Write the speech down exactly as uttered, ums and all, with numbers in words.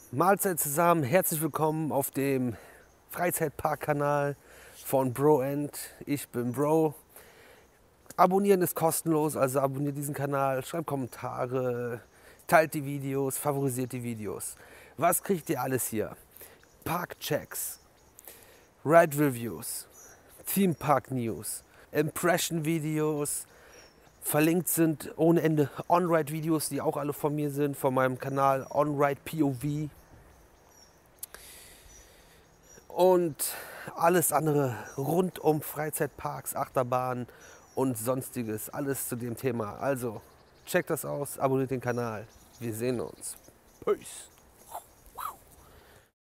Mahlzeit zusammen, herzlich willkommen auf dem Freizeitpark-Kanal von BroEnd. Ich bin Bro. Abonnieren ist kostenlos, also abonniert diesen Kanal, schreibt Kommentare, teilt die Videos, favorisiert die Videos. Was kriegt ihr alles hier? Parkchecks, Ride Reviews, Theme Park News, Impression Videos, verlinkt sind ohne Ende On-Ride Videos, die auch alle von mir sind, von meinem Kanal On-Ride P O V. Und alles andere rund um Freizeitparks, Achterbahnen und sonstiges, alles zu dem Thema. Also checkt das aus, abonniert den Kanal. Wir sehen uns. Peace.